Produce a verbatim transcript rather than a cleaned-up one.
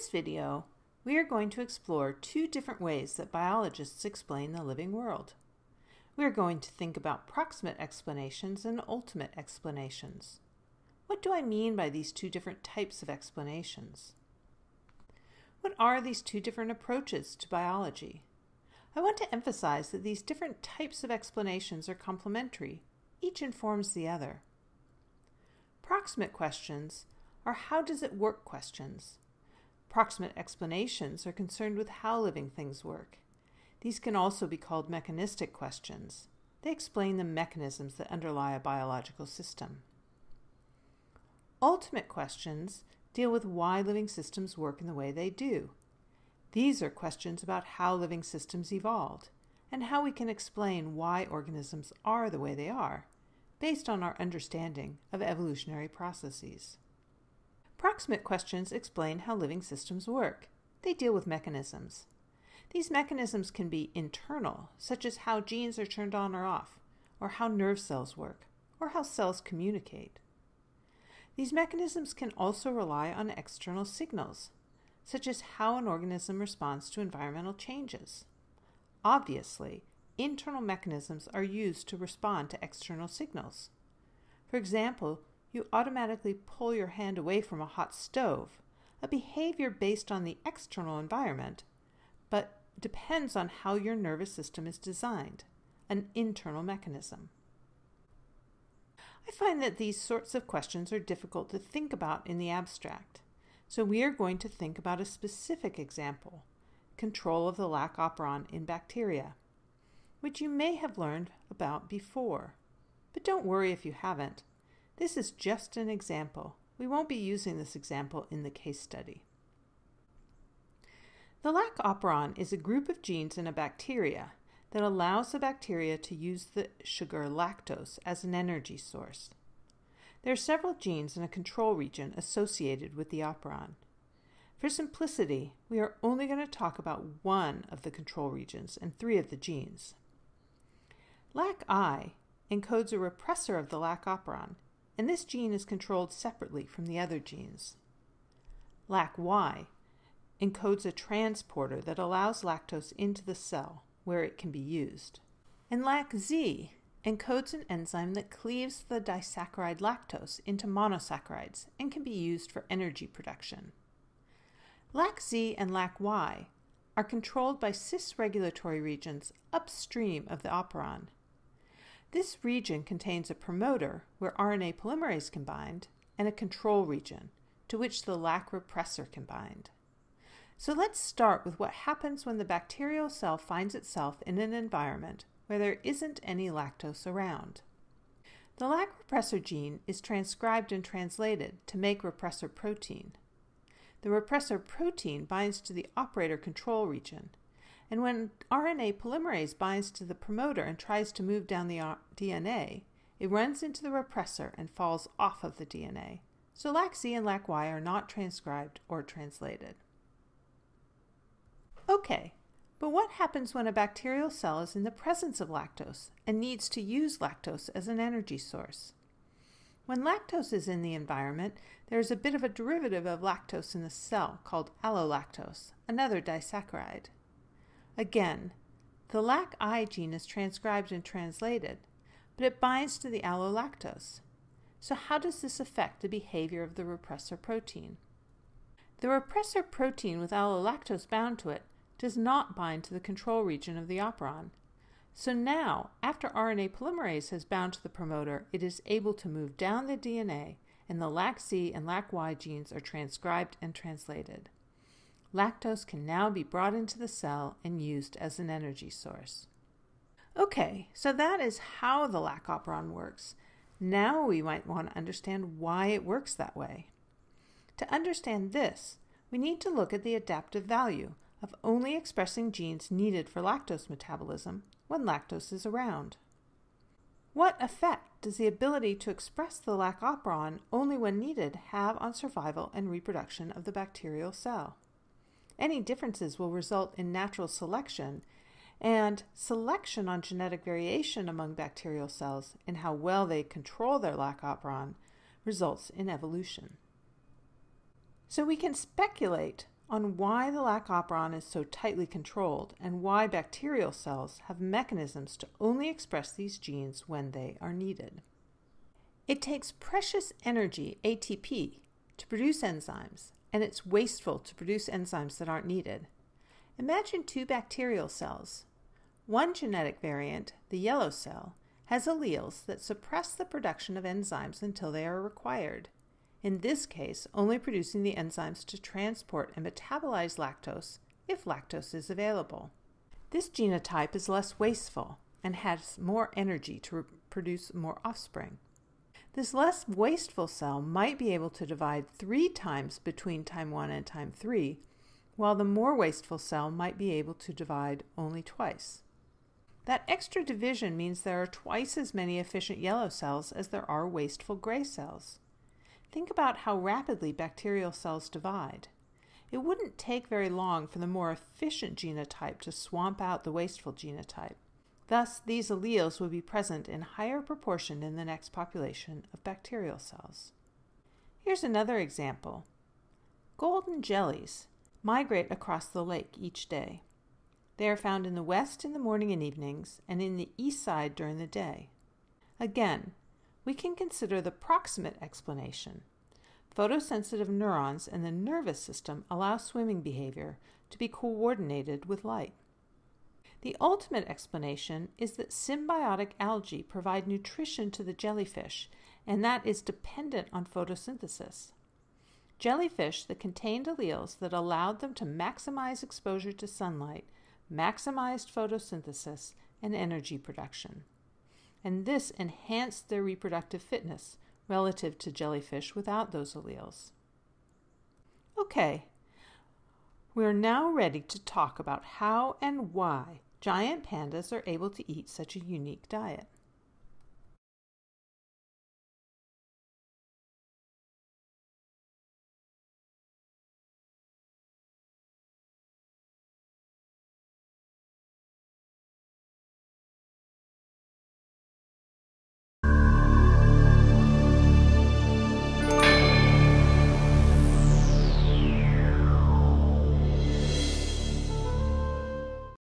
this video, we are going to explore two different ways that biologists explain the living world. We are going to think about proximate explanations and ultimate explanations. What do I mean by these two different types of explanations? What are these two different approaches to biology? I want to emphasize that these different types of explanations are complementary. Each informs the other. Proximate questions are how does it work questions. Proximate explanations are concerned with how living things work. These can also be called mechanistic questions. They explain the mechanisms that underlie a biological system. Ultimate questions deal with why living systems work in the way they do. These are questions about how living systems evolved and how we can explain why organisms are the way they are, based on our understanding of evolutionary processes. Proximate questions explain how living systems work. They deal with mechanisms. These mechanisms can be internal, such as how genes are turned on or off, or how nerve cells work, or how cells communicate. These mechanisms can also rely on external signals, such as how an organism responds to environmental changes. Obviously, internal mechanisms are used to respond to external signals. For example, you automatically pull your hand away from a hot stove, a behavior based on the external environment, but depends on how your nervous system is designed, an internal mechanism. I find that these sorts of questions are difficult to think about in the abstract, so we are going to think about a specific example, control of the lac operon in bacteria, which you may have learned about before. But don't worry if you haven't. This is just an example. We won't be using this example in the case study. The lac operon is a group of genes in a bacteria that allows the bacteria to use the sugar lactose as an energy source. There are several genes in a control region associated with the operon. For simplicity, we are only going to talk about one of the control regions and three of the genes. lac I encodes a repressor of the lac operon, and this gene is controlled separately from the other genes. lac Y encodes a transporter that allows lactose into the cell where it can be used. And lac Z encodes an enzyme that cleaves the disaccharide lactose into monosaccharides and can be used for energy production. lac Z and lac Y are controlled by cis-regulatory regions upstream of the operon. This region contains a promoter where R N A polymerase can bind and a control region to which the lac repressor can bind. So let's start with what happens when the bacterial cell finds itself in an environment where there isn't any lactose around. The lac repressor gene is transcribed and translated to make repressor protein. The repressor protein binds to the operator control region, and when R N A polymerase binds to the promoter and tries to move down the D N A, it runs into the repressor and falls off of the D N A. So lac Z and lac Y are not transcribed or translated. Okay, but what happens when a bacterial cell is in the presence of lactose and needs to use lactose as an energy source? When lactose is in the environment, there is a bit of a derivative of lactose in the cell called allolactose, another disaccharide. Again, the lac I gene is transcribed and translated, but it binds to the allolactose. So how does this affect the behavior of the repressor protein? The repressor protein with allolactose bound to it does not bind to the control region of the operon. So now, after R N A polymerase has bound to the promoter, it is able to move down the D N A, and the lac Z and lac Y genes are transcribed and translated. Lactose can now be brought into the cell and used as an energy source. Okay, so that is how the lac operon works. Now we might want to understand why it works that way. To understand this, we need to look at the adaptive value of only expressing genes needed for lactose metabolism when lactose is around. What effect does the ability to express the lac operon only when needed have on survival and reproduction of the bacterial cell? Any differences will result in natural selection, and selection on genetic variation among bacterial cells and how well they control their lac operon results in evolution. So we can speculate on why the lac operon is so tightly controlled and why bacterial cells have mechanisms to only express these genes when they are needed. It takes precious energy, A T P, to produce enzymes, and it's wasteful to produce enzymes that aren't needed. Imagine two bacterial cells. One genetic variant, the yellow cell, has alleles that suppress the production of enzymes until they are required. In this case, only producing the enzymes to transport and metabolize lactose if lactose is available. This genotype is less wasteful and has more energy to produce more offspring. This less wasteful cell might be able to divide three times between time one and time three, while the more wasteful cell might be able to divide only twice. That extra division means there are twice as many efficient yellow cells as there are wasteful gray cells. Think about how rapidly bacterial cells divide. It wouldn't take very long for the more efficient genotype to swamp out the wasteful genotype. Thus, these alleles would be present in higher proportion in the next population of bacterial cells. Here's another example. Golden jellies migrate across the lake each day. They are found in the west in the morning and evenings, and in the east side during the day. Again, we can consider the proximate explanation. Photosensitive neurons in the nervous system allow swimming behavior to be coordinated with light. The ultimate explanation is that symbiotic algae provide nutrition to the jellyfish, and that is dependent on photosynthesis. Jellyfish that contained alleles that allowed them to maximize exposure to sunlight maximized photosynthesis and energy production, and this enhanced their reproductive fitness relative to jellyfish without those alleles. Okay, we are now ready to talk about how and why giant pandas are able to eat such a unique diet.